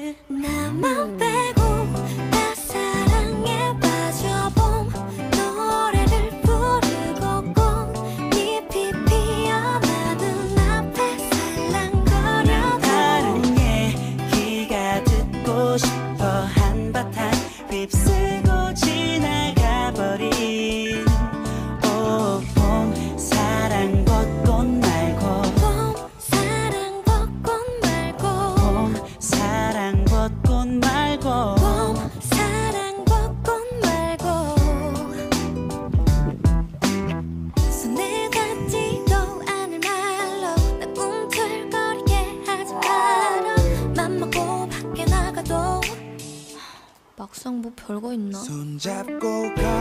나만 빼고 다 사랑에 빠져봄 노래를 부르고 꽃잎이 피어나는 앞에 살랑거려 다른 얘기가 듣고 싶어 한바탕 휩쓸고 지나가버린 봄 사랑 벚꽃 말고 봄 사랑 벚꽃 말고 봄 사랑 벚꽃 말고 봄 사랑 벚꽃 말고 손에 닿지도 않을 말로 나 꿈틀거리게 하지 마라 맘 먹고 밖에 나가도 막상 뭐 별거 있나? 손잡고 가